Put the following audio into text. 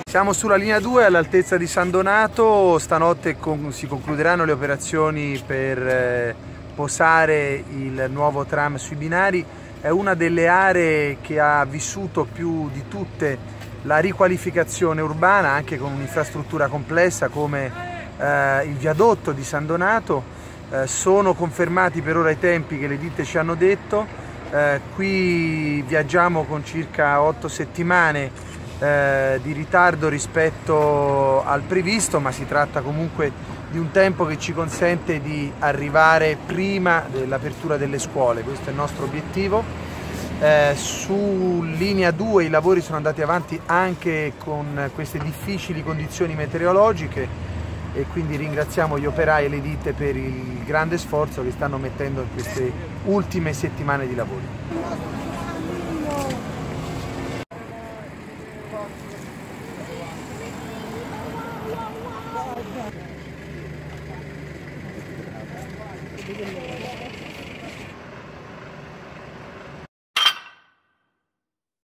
Siamo sulla linea 2 all'altezza di San Donato, stanotte si concluderanno le operazioni per posare il nuovo tram sui binari. È una delle aree che ha vissuto più di tutte la riqualificazione urbana, anche con un'infrastruttura complessa come il viadotto di San Donato. Sono confermati per ora i tempi che le ditte ci hanno detto. Qui viaggiamo con circa 8 settimane di ritardo rispetto al previsto, ma si tratta comunque di un tempo che ci consente di arrivare prima dell'apertura delle scuole. Questo è il nostro obiettivo. Su linea 2 i lavori sono andati avanti anche con queste difficili condizioni meteorologiche e quindi ringraziamo gli operai e le ditte per il grande sforzo che stanno mettendo in queste ultime settimane di lavori. Thank you.